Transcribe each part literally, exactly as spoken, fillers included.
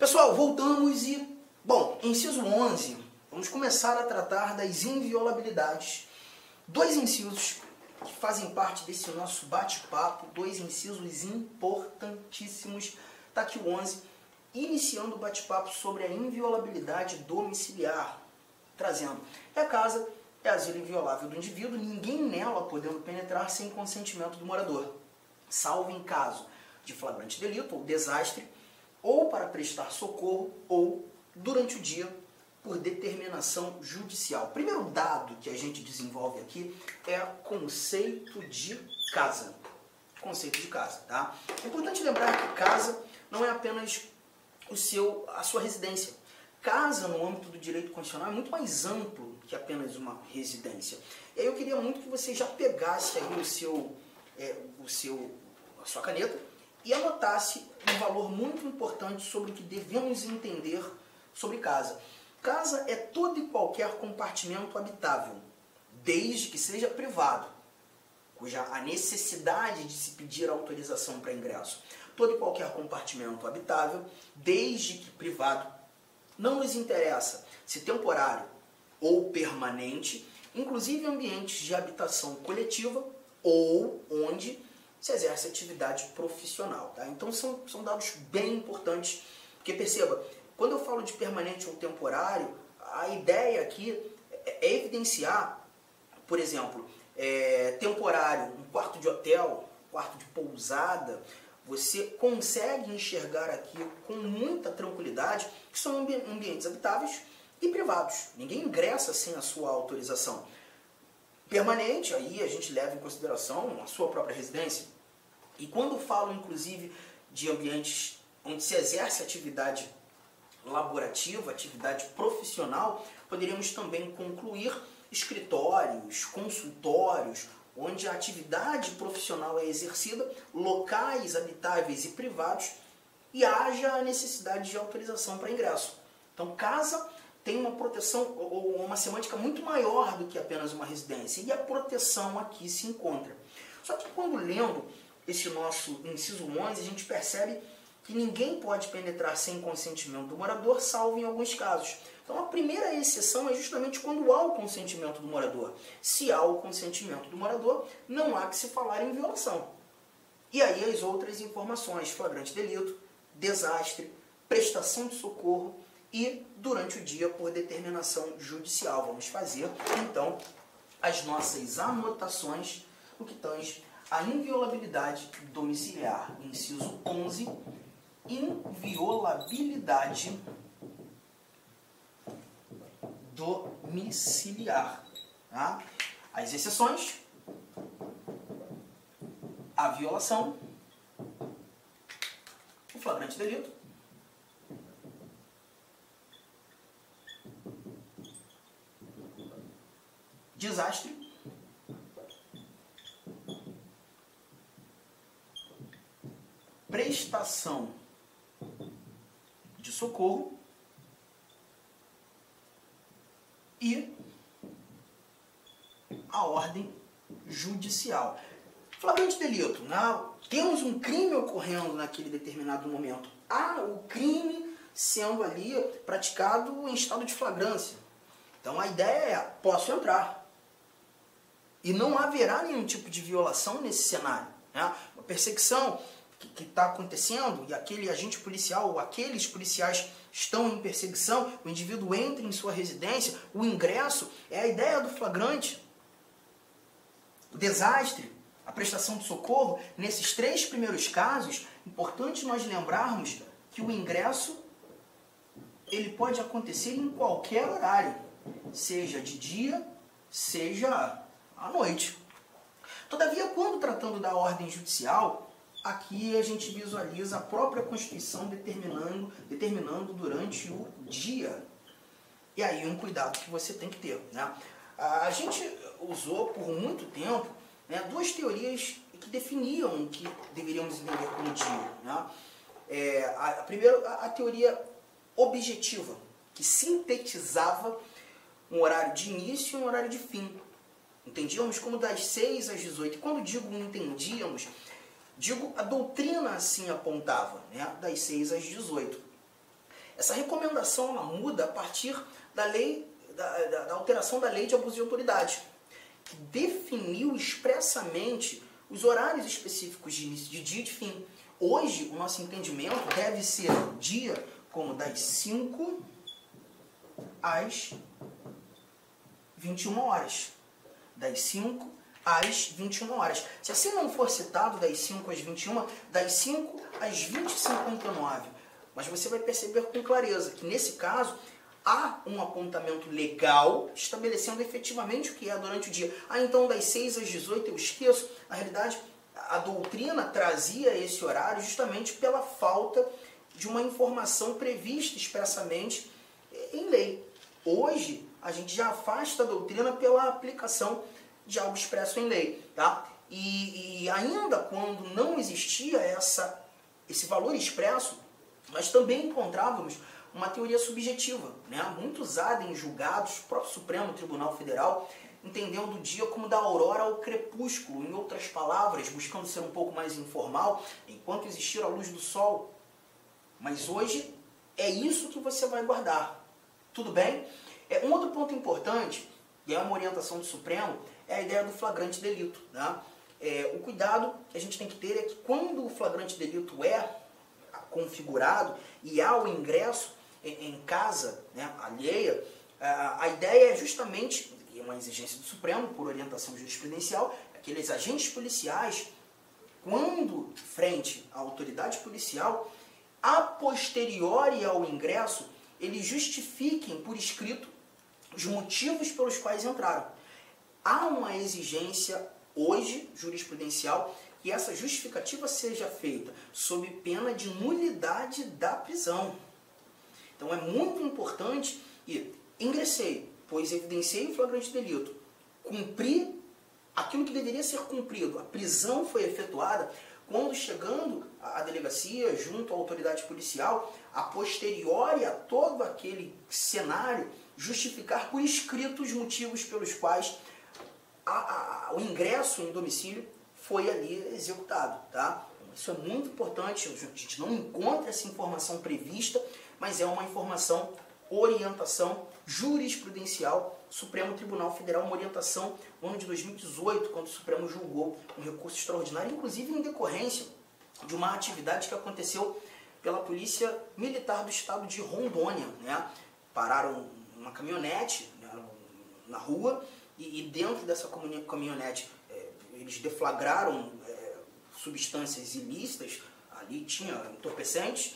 Pessoal, voltamos e, bom, inciso onze, vamos começar a tratar das inviolabilidades. Dois incisos que fazem parte desse nosso bate-papo, dois incisos importantíssimos. Está aqui o onze, iniciando o bate-papo sobre a inviolabilidade domiciliar, trazendo é a casa, é asilo inviolável do indivíduo, ninguém nela podendo penetrar sem consentimento do morador, salvo em caso de flagrante delito ou desastre, ou para prestar socorro, ou durante o dia, por determinação judicial. O primeiro dado que a gente desenvolve aqui é o conceito de casa. Conceito de casa, tá? É importante lembrar que casa não é apenas o seu, a sua residência. Casa, no âmbito do direito constitucional, é muito mais amplo que apenas uma residência. E aí eu queria muito que você já pegasse aí o seu, é, o seu, a sua caneta e anotasse um valor muito importante sobre o que devemos entender sobre casa. Casa é todo e qualquer compartimento habitável, desde que seja privado, cuja a necessidade de se pedir autorização para ingresso. Todo e qualquer compartimento habitável, desde que privado, não nos interessa se temporário ou permanente, inclusive ambientes de habitação coletiva ou onde se exerce atividade profissional. Tá? Então são, são dados bem importantes, porque perceba, quando eu falo de permanente ou temporário, a ideia aqui é evidenciar, por exemplo, é, temporário, um quarto de hotel, um quarto de pousada, você consegue enxergar aqui com muita tranquilidade que são ambi ambientes habitáveis e privados. Ninguém ingressa sem a sua autorização. Permanente, aí a gente leva em consideração a sua própria residência. E quando falo, inclusive, de ambientes onde se exerce atividade laborativa, atividade profissional, poderíamos também concluir escritórios, consultórios, onde a atividade profissional é exercida, locais habitáveis e privados, e haja a necessidade de autorização para ingresso. Então, casa tem uma proteção, ou uma semântica muito maior do que apenas uma residência, e a proteção aqui se encontra. Só que quando lendo esse nosso inciso onze, a gente percebe que ninguém pode penetrar sem consentimento do morador, salvo em alguns casos. Então a primeira exceção é justamente quando há o consentimento do morador. Se há o consentimento do morador, não há que se falar em violação. E aí as outras informações, flagrante delito, desastre, prestação de socorro e durante o dia por determinação judicial. Vamos fazer então as nossas anotações no que tange a inviolabilidade domiciliar. Inciso onze, inviolabilidade domiciliar. Tá? As exceções, a violação, o flagrante delito, desastre, prestação de socorro e a ordem judicial. Flagrante delito, né? Temos um crime ocorrendo naquele determinado momento. Há o crime sendo ali praticado em estado de flagrância. Então a ideia é, posso entrar. E não haverá nenhum tipo de violação nesse cenário. Né? Uma perseguição que está acontecendo e aquele agente policial ou aqueles policiais estão em perseguição, o indivíduo entra em sua residência, o ingresso é a ideia do flagrante. O desastre, a prestação de socorro, nesses três primeiros casos, importante nós lembrarmos que o ingresso ele pode acontecer em qualquer horário, seja de dia, seja à noite. Todavia, quando tratando da ordem judicial, aqui a gente visualiza a própria Constituição determinando, determinando durante o dia. E aí um cuidado que você tem que ter. Né? A gente usou por muito tempo, né, duas teorias que definiam o que deveríamos entender como dia. Né? É, a, a primeira, a, a teoria objetiva, que sintetizava um horário de início e um horário de fim. Entendíamos como das seis às dezoito. E quando digo entendíamos, digo, a doutrina assim apontava, né? Das seis às dezoito. Essa recomendação ela muda a partir da lei, da, da, da alteração da lei de abuso de autoridade, que definiu expressamente os horários específicos de início de dia e de fim. Hoje, o nosso entendimento deve ser dia como das cinco às vinte e uma horas. Das cinco às vinte e uma horas. Se assim não for citado, das cinco às vinte e uma, das cinco às vinte e cinquenta e nove. Mas você vai perceber com clareza que, nesse caso, há um apontamento legal estabelecendo efetivamente o que é durante o dia. Ah, então das seis às dezoito eu esqueço. Na realidade, a doutrina trazia esse horário justamente pela falta de uma informação prevista expressamente em lei. Hoje, a gente já afasta a doutrina pela aplicação de algo expresso em lei. Tá? E, e ainda quando não existia essa, esse valor expresso, nós também encontrávamos uma teoria subjetiva, né, muito usada em julgados, o próprio Supremo Tribunal Federal, entendendo o dia como da aurora ao crepúsculo, em outras palavras, buscando ser um pouco mais informal, enquanto existir a luz do sol. Mas hoje é isso que você vai guardar. Tudo bem? É, um outro ponto importante, e é uma orientação do Supremo, é a ideia do flagrante delito. Né? É, o cuidado que a gente tem que ter é que quando o flagrante delito é configurado e há o ingresso em, em casa, né, alheia, a, a ideia é justamente, e é uma exigência do Supremo, por orientação jurisprudencial, aqueles agentes policiais, quando frente à autoridade policial, a posteriori ao ingresso, eles justifiquem por escrito os motivos pelos quais entraram. Há uma exigência hoje jurisprudencial que essa justificativa seja feita sob pena de nulidade da prisão. Então é muito importante que ingressei, pois evidenciei o flagrante delito, cumpri aquilo que deveria ser cumprido, a prisão foi efetuada, quando chegando à delegacia, junto à autoridade policial, a posteriori a todo aquele cenário, justificar por escrito os motivos pelos quais a, a, o ingresso em domicílio foi ali executado. Tá? Isso é muito importante, a gente não encontra essa informação prevista, mas é uma informação, orientação jurisprudencial, Supremo Tribunal Federal, uma orientação no ano de dois mil e dezoito, quando o Supremo julgou um recurso extraordinário, inclusive em decorrência de uma atividade que aconteceu pela Polícia Militar do Estado de Rondônia. Né? Pararam uma caminhonete, né, na rua e, e dentro dessa caminhonete é, eles deflagraram é, substâncias ilícitas, ali tinha entorpecentes,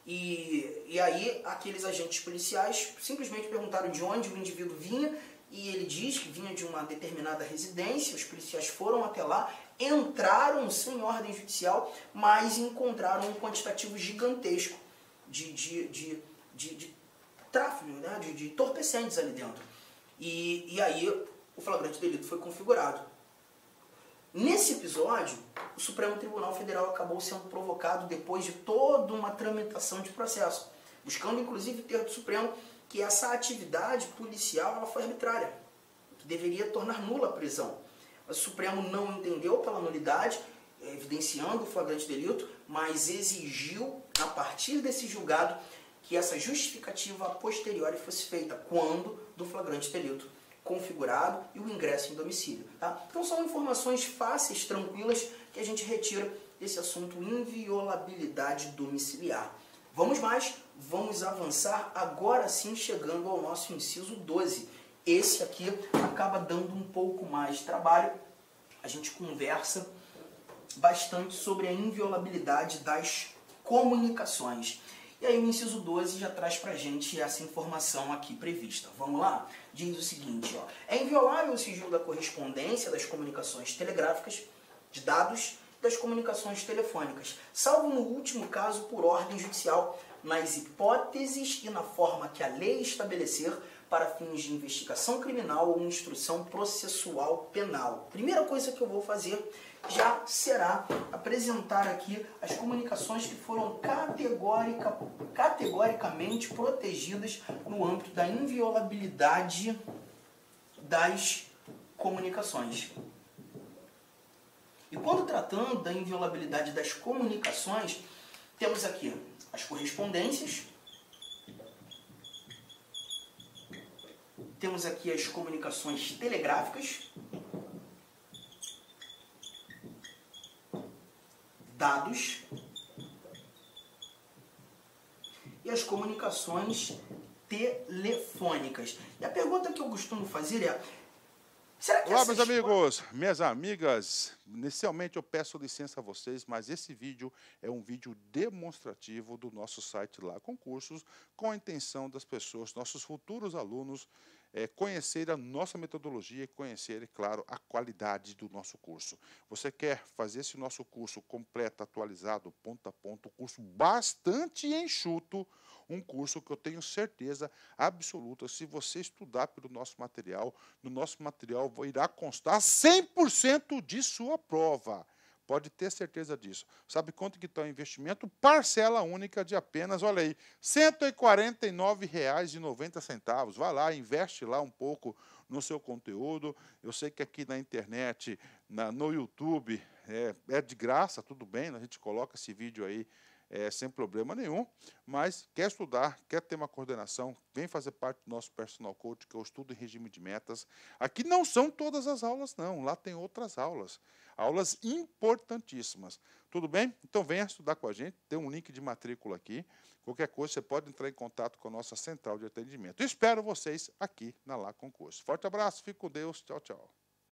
e, e aí aqueles agentes policiais simplesmente perguntaram de onde o indivíduo vinha, e ele diz que vinha de uma determinada residência. Os policiais foram até lá, entraram sem ordem judicial, mas encontraram um quantitativo gigantesco de, de, de, de, de tráfego, né? de, de entorpecentes ali dentro. E, e aí o flagrante delito foi configurado. Nesse episódio, o Supremo Tribunal Federal acabou sendo provocado depois de toda uma tramitação de processo, buscando inclusive ter do Supremo que essa atividade policial ela foi arbitrária, que deveria tornar nula a prisão. Mas o Supremo não entendeu pela nulidade, evidenciando o flagrante delito, mas exigiu, a partir desse julgado, que essa justificativa a posteriori fosse feita quando do flagrante delito configurado e o ingresso em domicílio. Tá? Então são informações fáceis, tranquilas, que a gente retira desse assunto inviolabilidade domiciliar. Vamos mais, vamos avançar agora sim, chegando ao nosso inciso doze. Esse aqui acaba dando um pouco mais de trabalho. A gente conversa bastante sobre a inviolabilidade das comunicações. E aí o inciso doze já traz pra gente essa informação aqui prevista. Vamos lá? Diz o seguinte, ó, é inviolável o sigilo da correspondência das comunicações telegráficas, de dados, das comunicações telefônicas, salvo no último caso por ordem judicial, nas hipóteses e na forma que a lei estabelecer para fins de investigação criminal ou instrução processual penal. Primeira coisa que eu vou fazer já será apresentar aqui as comunicações que foram categórica, categoricamente protegidas no âmbito da inviolabilidade das comunicações. E quando tratando da inviolabilidade das comunicações, temos aqui as correspondências, Temos aqui as comunicações telegráficas, dados e as comunicações telefônicas. E a pergunta que eu costumo fazer é: será que Olá, essas... meus amigos, minhas amigas, inicialmente eu peço licença a vocês, mas esse vídeo é um vídeo demonstrativo do nosso site Lá Concursos, com a intenção das pessoas, nossos futuros alunos, é, conhecer a nossa metodologia e conhecer, claro, a qualidade do nosso curso. Você quer fazer esse nosso curso completo, atualizado, ponto a ponto, um curso bastante enxuto, um curso que eu tenho certeza absoluta, se você estudar pelo nosso material, no nosso material irá constar cem por cento de sua prova. Pode ter certeza disso. Sabe quanto que está o investimento? Parcela única de apenas, olha aí, cento e quarenta e nove reais e noventa centavos. Vai lá, investe lá um pouco no seu conteúdo. Eu sei que aqui na internet, na, no YouTube, é, é de graça, tudo bem, a gente coloca esse vídeo aí É, sem problema nenhum, mas quer estudar, quer ter uma coordenação, vem fazer parte do nosso personal coach, que eu estudo em regime de metas. Aqui não são todas as aulas, não, lá tem outras aulas, aulas importantíssimas. Tudo bem? Então venha estudar com a gente, tem um link de matrícula aqui, qualquer coisa você pode entrar em contato com a nossa central de atendimento. Eu espero vocês aqui na Lá Concurso. Forte abraço, fique com Deus, tchau, tchau.